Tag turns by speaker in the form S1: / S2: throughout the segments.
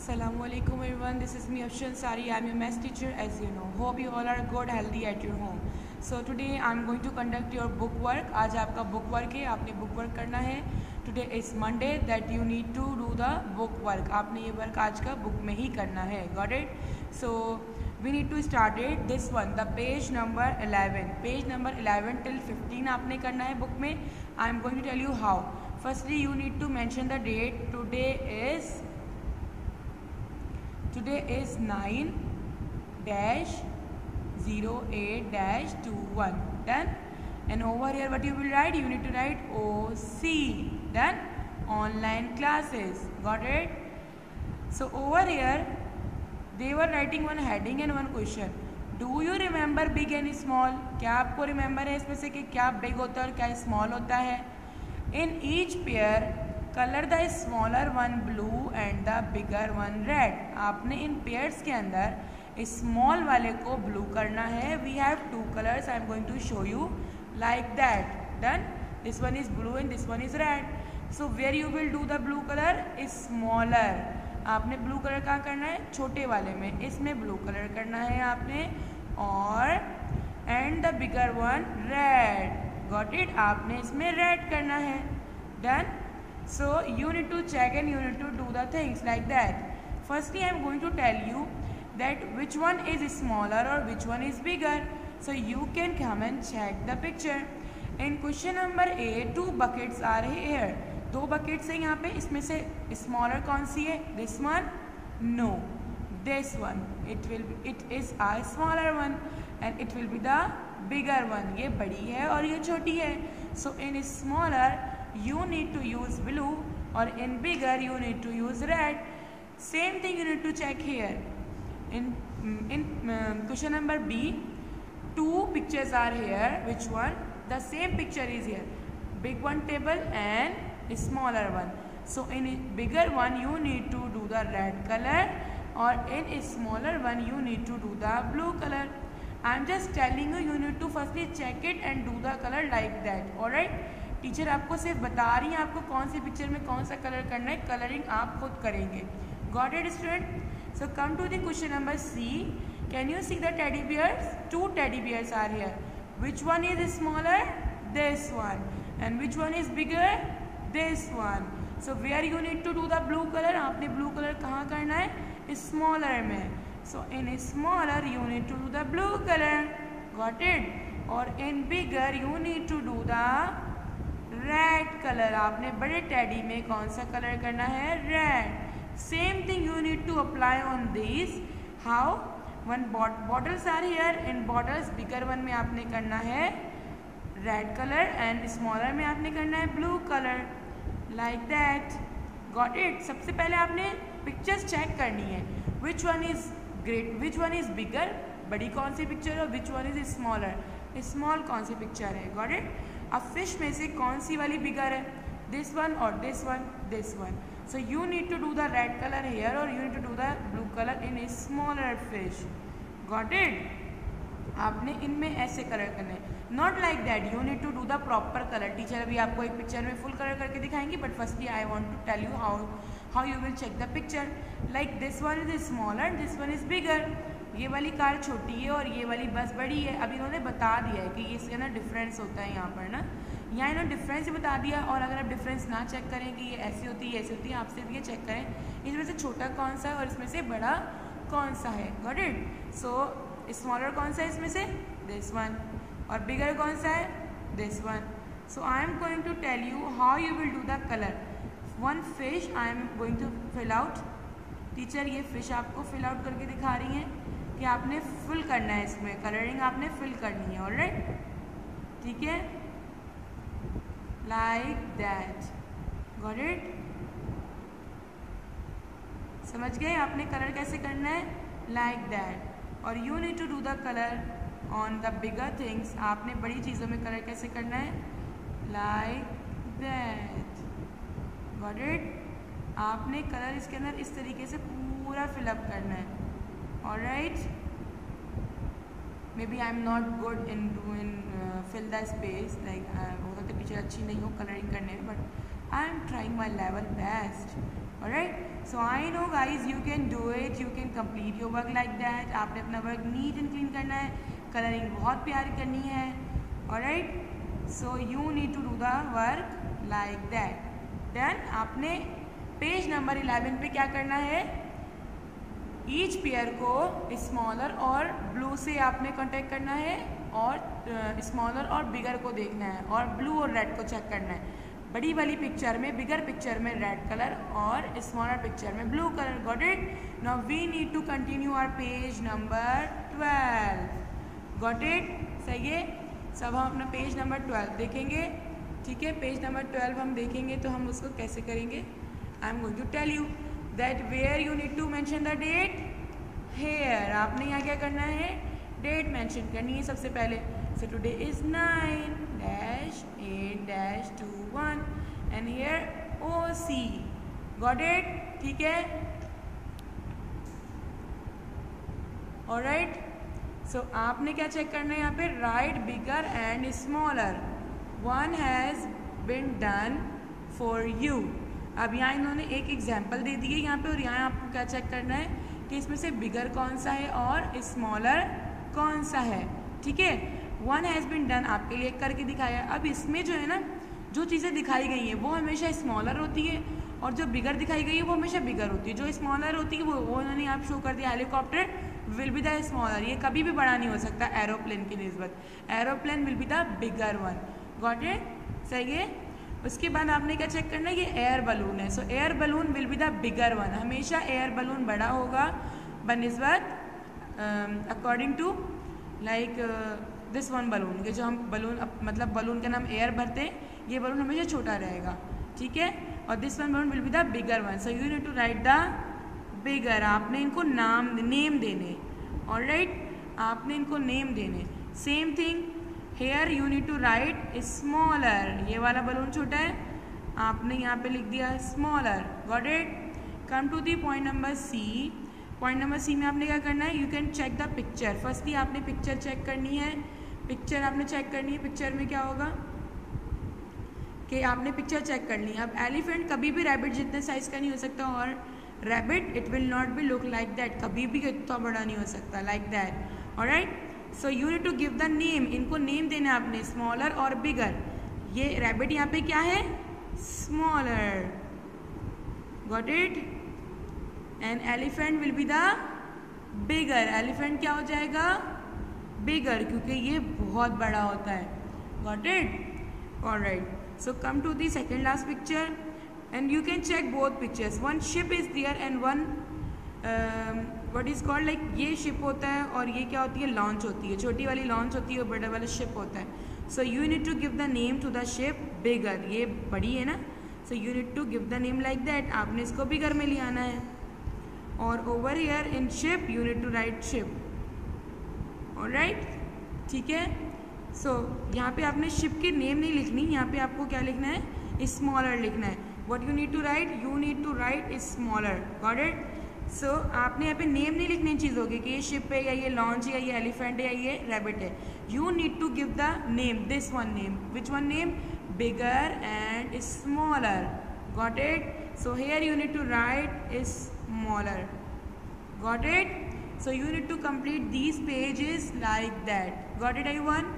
S1: Assalamualaikum everyone, this is me Afshan Sari. I am your math teacher as you know. Hope you all are good, healthy at your home. So today I am going to conduct your book work. आज आपका book work है, आपने book work करना है. Today is Monday that you need to do the book work. आपने ये work आज का book में ही करना है. Got it? So we need to start it. This one, the page number 11. Page number 11 till 15 आपने करना है book में. I am going to tell you how. Firstly, you need to mention the date. Today is 9-08-21. Done. And over here what you will write? You need to write OC. Done. Online classes. Got it? So over here they were writing one heading and one question. Do you remember big and small? क्या आपको remember है इसमें से कि क्या big होता है और क्या small होता है? In each pair color the smaller one blue and the bigger one red. आपने इन pairs के अंदर small वाले को blue करना है. We have two colors. I am going to show you like that. Done. This one is blue and this one is red. So where you will do the blue color is smaller. आपने blue color कहाँ करना है? छोटे वाले में. इसमें blue color करना है आपने. और and the bigger one red. Got it? आपने इसमें red करना है. Done. So you need to check and you need to do the things like that. Firstly, I am going to tell you that which one is smaller or which one is bigger. So you can come and check the picture. In question number A, two buckets are here. दो buckets हैं यहाँ पे. इसमें से smaller कौन सी है? This one? No. This one. It is a smaller one and it will be the bigger one. ये बड़ी है और ये छोटी है. So in smaller you need to use blue or in bigger you need to use red. Same thing you need to check here. In question number B, two pictures are here. Which one? The same picture is here. Big one table and a smaller one. So in a bigger one you need to do the red color or in a smaller one you need to do the blue color. I am just telling you, you need to firstly check it and do the color like that. Alright? Teacher आपको सिर्फ बता रही हैं आपको कौन सी picture में कौन सा कलर करना है. कलरिंग आप खुद करेंगे. Got it student? So come to the question number C. Can you see the teddy bears? Two teddy bears are here. Which one is smaller? This one. And which one is bigger? This one. So where you need to do the blue colour. आपने blue colour कहाँ करना है? Smaller में. So in smaller you need to do the blue colour. Got it? और in bigger you need to do the red colour. आपने बड़े teddy में कौन सा कलर करना है? Red. Same thing you need to apply on this. How? One bottles are here. In bottles bigger one में आपने करना है रेड कलर एंड स्मॉलर में आपने करना है blue colour. Like that. Got it? सबसे पहले आपने पिक्चर्स चेक करनी है. Which one is great, which one is bigger, बड़ी कौन सी पिक्चर है, और which one is smaller, small कौन सी पिक्चर है. Got it? अब फिश में से कौन सी वाली बिगर है? दिस वन और this one, this one. So you need to do the red colour here और you need to do the blue colour in smaller fish. Got it? आपने इनमें ऐसे कलर करने हैं. Not like that. You need to do the proper colour. Teacher अभी आपको एक picture में फुल कलर करके दिखाएंगी, but firstly I want to tell you how you will check the picture. Like this one is smaller, this one is bigger. ये वाली car छोटी है और ये वाली बस बड़ी है. अब इन्होंने बता दिया है कि इसका ना डिफरेंस होता है यहाँ पर ना. यहाँ इन्होंने डिफरेंस ही बता दिया. और अगर आप डिफरेंस ना चेक करें कि ये ऐसी होती है ऐसी होती है, आप सिर्फ ये चेक करें इसमें से छोटा कौन सा है और इसमें से बड़ा कौन सा है. Got it? सो स्मॉलर कौन सा है इसमें से? This one. और बिगर कौन सा है? This one. So I am going to tell you how you will do the colour. One fish I am going to fill out. Teacher ये फिश आपको फिल आउट करके दिखा रही हैं कि आपने फिल करना है. इसमें कलरिंग आपने फिल करनी है. ऑलराइट? ठीक है? Like that. Got it? समझ गए आपने कलर कैसे करना है? Like that. और you need to do the colour on the bigger things. आपने बड़ी चीज़ों में कलर कैसे करना है? Like that. Got it? आपने कलर इसके अंदर इस तरीके से पूरा फिलअप करना है. Alright? Maybe I am not good in fill the space. Like हो सकता है टीचर अच्छी नहीं हो कलरिंग करने में, but I am trying my level best. Alright, so I know guys you can do it, you can complete your work like that. आपने अपना वर्क नीट एंड क्लीन करना है, कलरिंग बहुत प्यारी करनी है, alright, so you need to do the work like that. Then आपने page number 11 पे क्या करना है, ईच पेयर को स्मॉलर और ब्लू से आपने कांटेक्ट करना है, और स्मॉलर और बिगर को देखना है, और ब्लू और रेड को चेक करना है। बड़ी वाली पिक्चर में, बिगर पिक्चर में रेड कलर और स्मॉलर पिक्चर में blue colour. Got it? Now we need to continue our page number 12। Got it? सही है। सब हम अपना पेज नंबर 12 देखेंगे, ठीक है। पेज नंबर 12 हम देखेंगे तो हम उसको कैसे करेंगे, I am going to tell you that where you need to mention the date. Here आपने यहाँ क्या करना है, डेट मेंशन करनी है सबसे पहले। So today is 9-8-21 and here OC। Got it? ठीक है, ऑलराइट। सो आपने क्या चेक करना है यहाँ पे, write bigger and smaller, one has been done for you. अब यहाँ इन्होंने एक एग्जाम्पल दे दी है यहाँ पे, और यहाँ आपको क्या चेक करना है कि इसमें से बिगर कौन सा है और स्मॉलर कौन सा है, ठीक है। वन हैज़ बिन डन आपके लिए करके दिखाया। अब इसमें जो है ना, जो चीज़ें दिखाई गई हैं वो हमेशा स्मॉलर होती है, और जो बिगर दिखाई गई है वो हमेशा बिगर होती है। जो स्मॉलर होती है वो उन्होंने आप शो कर दिया, helicopter will be the smaller, ये कभी भी बड़ा नहीं हो सकता एरोप्लेन की निस्बत, aeroplane will be the bigger one. Got it? सही है। उसके बाद आपने क्या चेक करना है, ये एयर बलून है, so air balloon will be the bigger one, हमेशा एयर बलून बड़ा होगा बनिस्बत according to like this one balloon के, जो हम बलून मतलब बलून का नाम एयर भरते हैं, ये बलून हमेशा छोटा रहेगा, ठीक है। और this one balloon will be the bigger one, so you need to write the bigger. आपने इनको नेम देने, ऑलराइट, आपने इनको नेम देने। Same thing here you need to write smaller, ये वाला बलून छोटा है, आपने यहाँ पे लिख दिया smaller. Got it? Come to the point number C। Point number C में आपने क्या करना है, you can check the picture. Firstly आपने पिक्चर चेक करनी है, पिक्चर आपने चेक करनी है। पिक्चर में क्या होगा कि आपने पिक्चर चेक करनी है। अब एलिफेंट कभी भी रैबिट जितने साइज का नहीं हो सकता, और rabbit it will not be look like that, कभी भी इतना बड़ा नहीं हो सकता like that, alright. So you need to give the name, इनको नेम देना है आपने, स्मॉलर और बिगर। ये रैबिट यहाँ पे क्या है, smaller. Got it? And elephant will be the bigger, elephant क्या हो जाएगा, बिगर, क्योंकि ये बहुत बड़ा होता है। Got it? Alright, so come to the second last picture and you can check both pictures. One ship is there and one what is called, like ये शिप होता है और ये क्या होती है, लॉन्च होती है। छोटी वाली लॉन्च होती है और बड़ा वाला शिप होता है। So you need to give the name to the ship bigger, ये बड़ी है ना, so you need to give the name like that, आपने इसको बिगर में ले आना है। और over here in ship you need to write ship, alright, ठीक है। सो यहाँ पे आपने शिप की नेम नहीं लिखनी, यहाँ पे आपको क्या लिखना है, स्मॉलर लिखना है। What you need to write, you need to write smaller. Got it? So आपने यहाँ पे नेम नहीं लिखनी चीज़ होगी कि ये शिप है या ये लॉन्च है या ये एलिफेंट है या ये रैबिट है। You need to give the name, this one name, which one name, bigger and smaller. Got it? So here you need to write smaller. Got it? So you need to complete these pages like that. Got it everyone?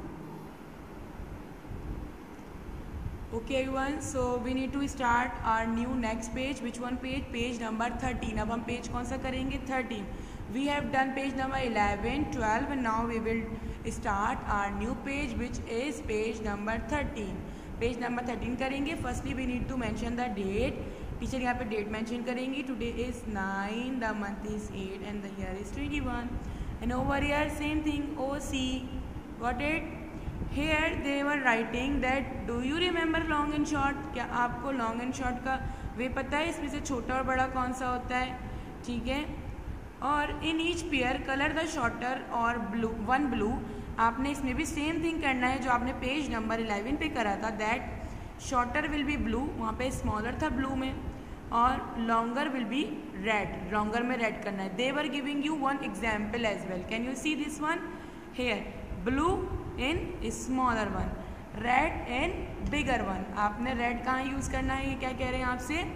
S1: Okay everyone, so we need to start our new next page. Which one page? Page number 13. अब हम page कौन सा करेंगे, 13. We have done page number 11, 12 and now we will start our new page which is page number 13. Page number 13 करेंगे। Firstly we need to mention the date. Teacher यहाँ पे date mention करेंगी, today is 9, the month is 8 and the year is 21 and over year same thing OC। Got it? Here they were writing that do you remember long and short, क्या आपको long and short का वे पता है, इसमें से छोटा और बड़ा कौन सा होता है, ठीक है। और in each pair colour the shorter और ब्लू, वन ब्लू। आपने इसमें भी सेम थिंग करना है जो आपने पेज नंबर 11 पे करा था, that shorter will be blue, वहाँ पे स्मॉलर था ब्लू में, और longer will be red, longer में रेड करना है। They were giving you one example as well, can you see this one here, blue in smaller one, red in bigger one. आपने red कहाँ use करना है, ये क्या कह रहे हैं आपसे,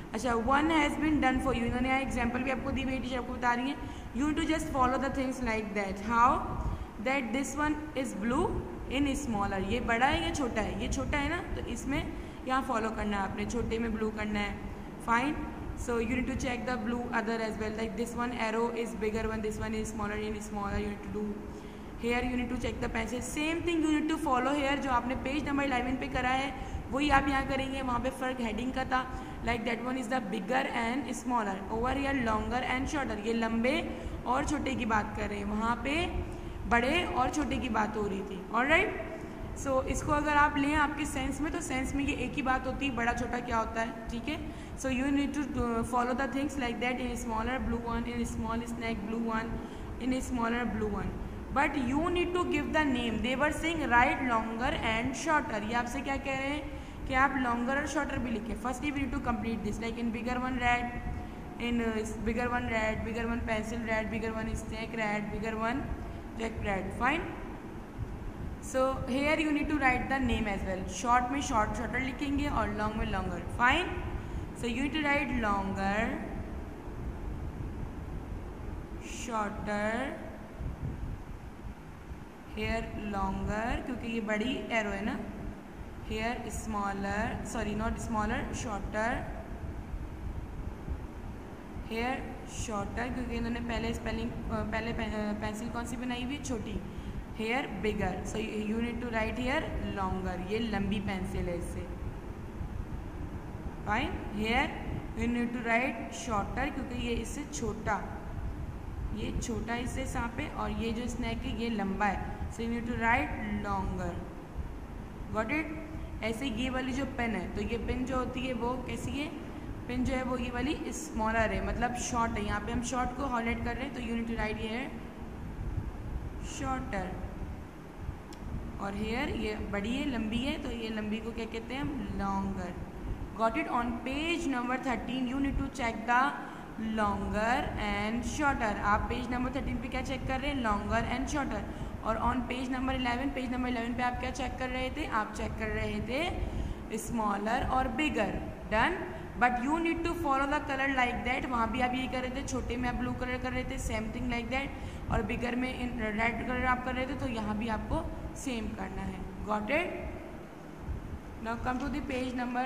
S1: अच्छा, one has been done for you, इन्होंने यहाँ एग्जाम्पल भी आपको दी हुई, टीचर आपको बता रही है. You to just follow the things like that. How that this one is blue in smaller. ये बड़ा है या छोटा है? ये छोटा है ना, तो इसमें यहाँ फॉलो करना है आपने, छोटे में ब्लू करना है. Fine. So you need to check the blue other as well, like this one arrow is bigger one, this one is smaller in smaller. You need to do here, you need to check the pencil. Same thing you need to follow here. जो आपने page number 11 पे करा है वही आप यहाँ करेंगे. वहाँ पे फ़र्क हेडिंग का था, like that one is the bigger and smaller. Over here longer and shorter. ये लंबे और छोटे की बात कर रहे हैं, वहाँ पे बड़े और छोटे की बात हो रही थी. ऑलराइट. सो इसको अगर आप लें आपके सेंस में, तो सेंस में ये एक ही बात होती है, बड़ा छोटा क्या होता है. ठीक है. So you need to follow the things like that. In smaller blue one, in small snack blue one, in smaller blue one. But you need to give the name. They were saying right longer and shorter. ये आपसे क्या कह रहे हैं कि आप longer और shorter भी लिखें. Firstly we need to complete this, like in bigger one red, in bigger one red, bigger one pencil red, bigger one snack red, bigger one jack red. Fine. So here you need to write the name as well. Short में short shorter लिखेंगे और long में longer. Fine. So you need to write longer, shorter, here longer क्योंकि ये बड़ी arrow है ना. Here smaller, sorry not smaller, shorter. Here shorter क्योंकि इन्होंने पहले स्पेलिंग पहले पेंसिल कौन सी बनाई हुई, छोटी. Here bigger. So you need to write here longer. ये लंबी पेंसिल है इससे. Fine. Here you need to write shorter क्योंकि ये इससे छोटा, ये छोटा इससे सांप है, और ये जो स्नैक है ये लंबा है. So you need to write longer. Got it. ऐसे ये वाली जो पेन है, तो ये पेन जो होती है वो कैसी है, पेन जो है वो ये वाली स्मॉलर है, मतलब शॉर्ट है. यहाँ पे हम शॉर्ट को हाईलाइट कर रहे हैं, तो you need to write here shorter. और हेयर ये बड़ी है, लंबी है, तो ये लंबी को क्या कहते हैं हम, longer. Got it. On page number 13 you need to check the longer and shorter. आप पेज नंबर 13 पे क्या चेक कर रहे हैं, लॉन्गर एंड शॉर्टर. और on page number 11, page number 11 पे आप क्या चेक कर रहे थे, आप चेक कर रहे थे स्मॉलर और bigger. Done. But you need to follow the colour like that. वहाँ भी आप यही कर रहे थे, छोटे में आप ब्लू कलर कर रहे थे, सेम थिंग लाइक दैट. और बिगर में इन रेड कलर आप कर रहे थे, तो यहाँ भी आपको सेम करना है. Got it. Now come to the page number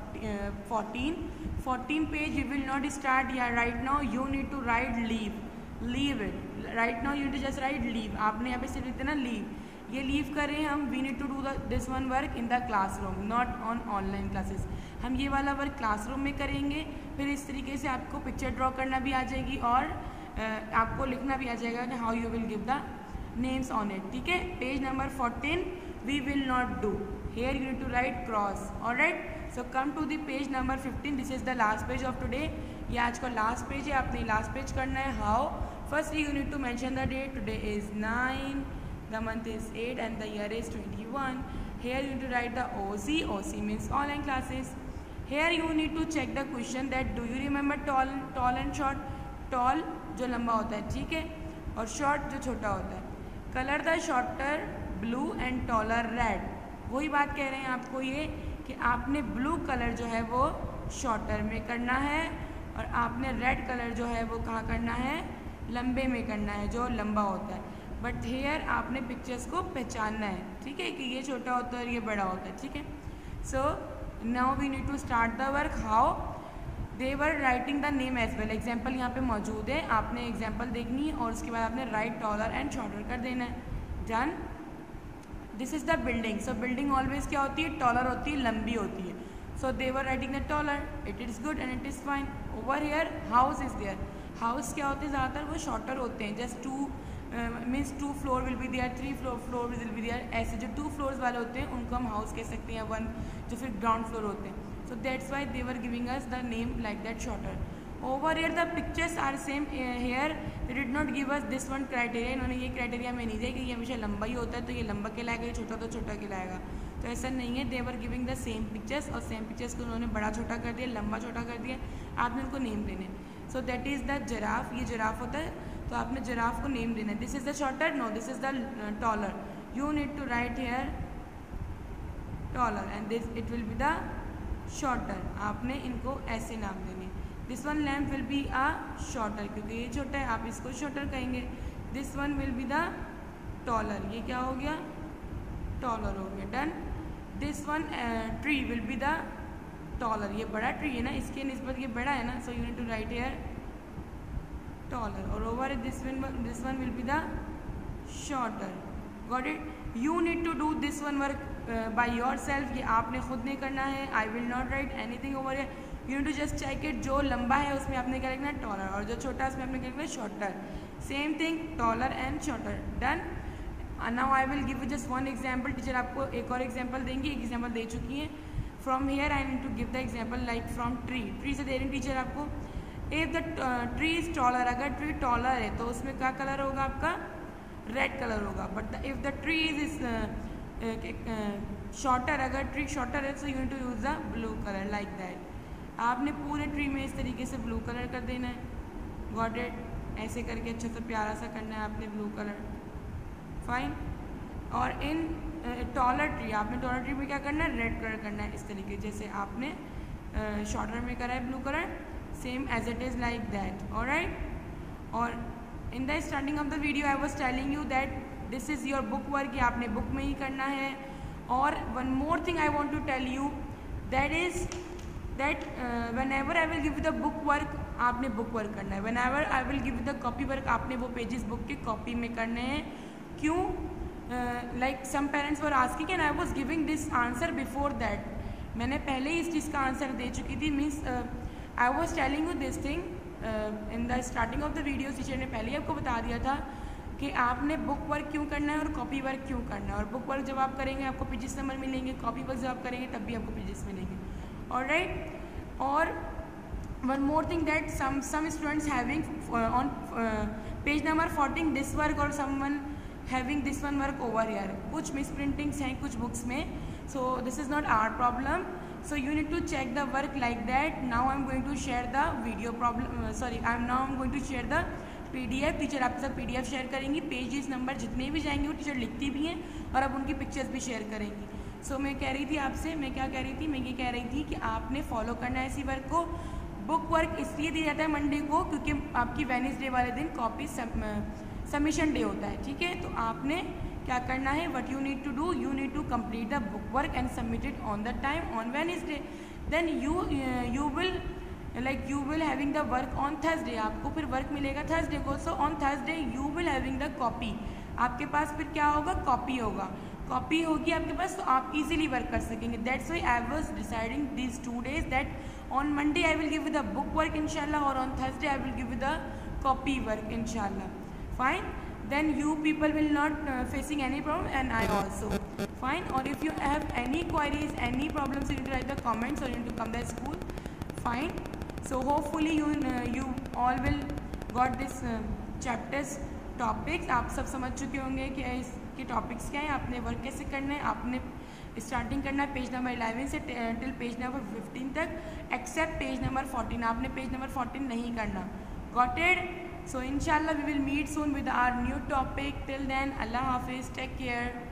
S1: 14. 14 page you will not start. Yeah, right now you need to write leave. Leave it. Right now you need to just write leave. आपने यहाँ पे सिर्फ लिख देना leave. ये leave कर रहे हैं हम. We need to do this one work in the classroom, not on online classes. हम ये वाला वर्क क्लासरूम में करेंगे. फिर इस तरीके से आपको पिक्चर ड्रॉ करना भी आ जाएगी और आपको लिखना भी आ जाएगा कि how you will give the names on it. ठीक है. Page number 14 we will not do. Here you need to write cross. Alright. So come to the page number 15. This is the last page of today. ये आज का last page है. आपने last page करना है. How? Firstly you need to mention the date. Today is 9, the month is 8 and the year is 21. Here you need to write the OC. OC means online classes. Here you need to check the question that do you remember tall and short. Tall जो लंबा होता है, ठीक है, और short जो छोटा होता है. Color the shorter blue and taller red. वही बात कह रहे हैं आपको ये कि आपने ब्लू कलर जो है वो शॉर्टर में करना है और आपने रेड कलर जो है वो कहाँ करना है, लंबे में करना है, जो लंबा होता है. बट हेयर आपने पिक्चर्स को पहचानना है. ठीक है, कि ये छोटा होता है और ये बड़ा होता है. ठीक है. So now we need to start the work. How they were writing the name as well. Example यहाँ पे मौजूद है, आपने एग्जाम्पल देखनी है और उसके बाद आपने राइट टॉलर एंड शॉर्टर कर देना है. Done. This is the building. So building always क्या होती है, टॉलर होती है, लंबी होती है. So they were writing the taller. It is good and it is fine. Over here house is there. House क्या होते हैं, ज़्यादातर वो शॉर्टर होते हैं. Just 2 means 2 floor will be there, 3 floor will be there. ऐसे जो 2 फ्लोर्स वाले होते हैं उनको हम हाउस कह सकते हैं. 1 जो फिर ग्राउंड फ्लोर होते हैं. So that's why they were giving us the name like that shorter. Over here the pictures are same. Here they did not give us this one criteria. इन्होंने ये क्राइटेरिया में नहीं दिया कि ये हमेशा लंबा ही होता है तो ये लंबा कहलाएगा, ये छोटा तो छोटा कहलाएगा. तो ऐसा नहीं है. They were giving the same pictures और सेम पिक्चर्स को उन्होंने बड़ा छोटा कर दिया, लंबा छोटा कर दिया. आपने उनको नेम देने. So that is the giraffe. ये जिराफ होता है तो आपने जिराफ को नेम देना है. This is the shorter, no this is the taller. You need to write here taller and this it will be the shorter, आपने इनको ऐसे नाम देंगे। This one lamp will be a shorter, क्योंकि ये छोटा है आप इसको शॉर्टर कहेंगे। This one will be the taller, ये क्या हो गया, टॉलर हो गया, done. This one tree will be the taller, ये बड़ा ट्री है ना, इसके निस्बत ये बड़ा है ना, so you need to write here taller. और over this one will be the shorter, got it. You need to do this one work by yourself, ये आपने खुद नहीं करना है। I will not write anything over here, you need to just check it. जो लंबा है उसमें आपने क्या लिखना है, टॉलर, और जो छोटा है उसमें आपने क्या लिखना है, shorter. Same thing, taller and shorter, done. Now I will give you just one example. Teacher आपको एक और एग्जाम्पल देंगी, एक एग्जाम्पल दे चुकी हैं। From here I need to give the example like from tree. Tree से दे रही टीचर आपको। If the tree is taller, अगर ट्री टॉलर है तो उसमें क्या कलर होगा आपका, रेड कलर होगा। But if the tree is shorter, अगर ट्री शॉर्टर है तो you need to use the blue colour like that. आपने पूरे ट्री में इस तरीके से ब्लू कलर कर देना है, गॉट इट। ऐसे करके अच्छा सा प्यारा सा करना है आपने ब्लू कलर, फाइन। और इन टॉलर ट्री, आपने टॉलर ट्री में क्या करना है, रेड कलर करना है, इस तरीके जैसे आपने शॉर्टर में करा है blue colour, same as it is like that, alright. और in the starting of the video I was telling you that this is your book work, ये आपने बुक में ही करना है। और one more thing I want to tell you, that is that whenever I will give you the book work, आपने book work करना है। Whenever I will give you the copy work, आपने वो pages book के copy में करने हैं। क्यों, like some parents were asking and I was giving this answer before that, मैंने पहले ही इस चीज़ का आंसर दे चुकी थी। Means I was telling you this thing in the starting of the video. Teacher ने पहले ही आपको बता दिया था कि आपने बुक वर्क क्यों करना है और कॉपी वर्क क्यों करना है। और बुक वर्क जब आप करेंगे आपको पेजेस नंबर मिलेंगे, कॉपी वर्क जब आप करेंगे तब भी आपको पेजेस मिलेंगे, ऑलराइट। और one more thing that some students having on page number 14 this work और someone having this one work over here. कुछ मिस प्रिंटिंग्स हैं कुछ बुक्स में, so this is not our problem, so you need to check the work like that. Now I'm going to share the video problem, I'm going to share the PDF। टीचर आपके साथ PDF share करेंगी, pages number जितने भी जाएंगे वो teacher लिखती भी हैं और अब उनकी पिक्चर्स भी शेयर करेंगी। सो मैं कह रही थी आपसे, मैं क्या कह रही थी, मैं ये कह रही थी कि आपने फॉलो करना है इसी वर्क को। बुक वर्क इसलिए दिया जाता है मंडे को क्योंकि आपकी वेडनेसडे वाले दिन कॉपी सबमिशन डे होता है, ठीक है। तो आपने क्या करना है, what you need to do, you need to complete the book work and submit it on the time on Wednesday. Then you will having the work on Thursday, आपको फिर वर्क मिलेगा थर्सडे को। So on Thursday you will having the copy, आपके पास फिर क्या होगा, copy होगा, कॉपी होगी आपके पास, तो आप इजीली वर्क कर सकेंगे। That's why I was deciding these 2 days that on Monday I will give you the book work इंशाल्लाह और on Thursday I will give you the copy work इंशाल्लाह, fine. Then you people will not facing any problem and I also, fine. Or if you have any queries, any problems, you need to write the comments or you need to come to school, fine. So hopefully you all will got this chapters topics। आप सब समझ चुके होंगे कि इसके topics क्या हैं, आपने वर्क कैसे करना है। आपने स्टार्टिंग करना है पेज नंबर 11 से टिल पेज नंबर 15 तक, एक्सेप्ट पेज नंबर 14, आपने पेज नंबर 14 नहीं करना, got it. So inshallah we will meet soon with our new topic. Till then, Allah Hafiz, take care.